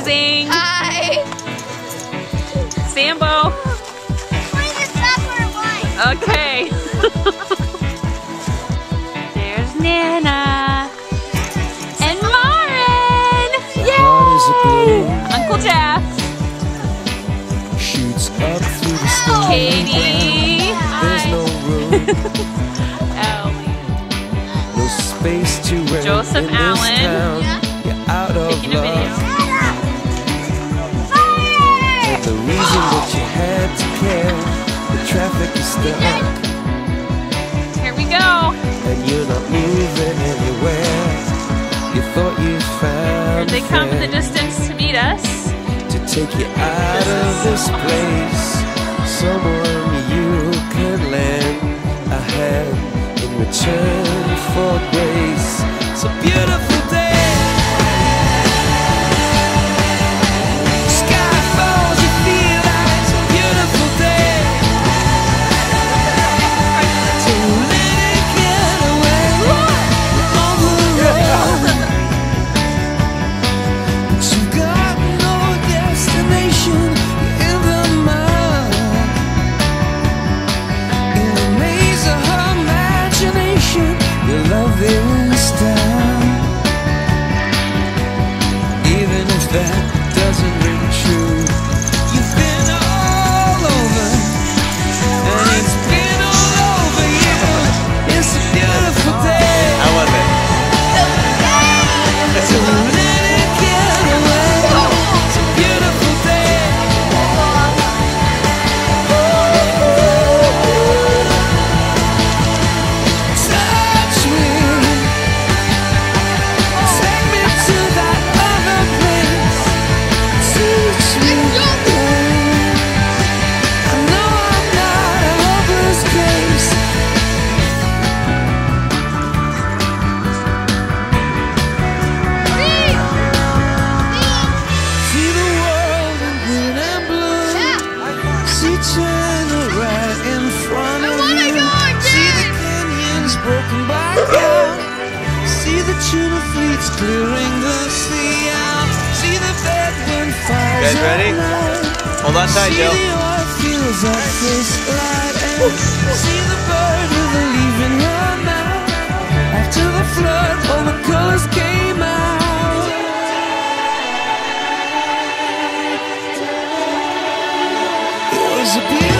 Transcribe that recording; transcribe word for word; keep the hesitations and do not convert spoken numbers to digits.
amazing. Hi. Sambo. Okay. There's Nana. And Marin. Yay! Uncle Jeff. Shoots up through the storm. Katy. There's no room. Ellie. No space to rent Joseph in this Allen. town. You're out of Taking a video. love. And the reason that you had to care, the traffic is stuck. Here we go. And you're not moving anywhere. You thought you found Here they come in the a friend distance to meet us. to take you out of this place. Someone you could lend a hand in return for grace. It's a beautiful day. Sky falls, you feel like it's a beautiful day. To let it get away on the road. But you got no destination in the mud. In the maze of her imagination, your love is down. Even if that doesn't ring true, you've been all over, and it's been all over you. It's a beautiful day. How was it? So let it get away. It's a beautiful day. Touch me. Take me to that other place. Teach me. I know I'm not a hopeless case. See the world in green and blue. See China right in front of you. See the canyons broken by God. See the tuna fleets clearing the sea out. See the bedroom fires Guys ready? at night. Hold on tight, See Joe. the oil fields at first light. And see the bird with a leaf in her mouth. After the flood, all the colors came out. It was a beautiful